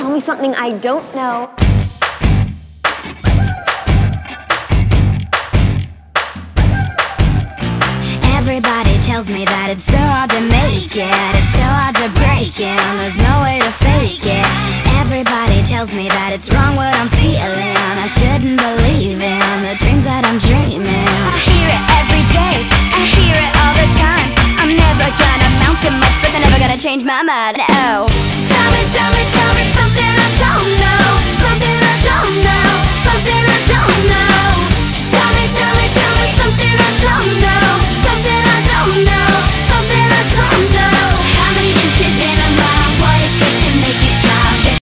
Tell me something I don't know. Everybody tells me that it's so hard to make it, it's so hard to break it, and there's no way to fake it. Everybody tells me that it's wrong what I'm feeling, I shouldn't believe in the dreams that I'm dreaming. I hear it every day, I hear it all the time. I'm never gonna amount to much, but they're never gonna change my mind. Oh.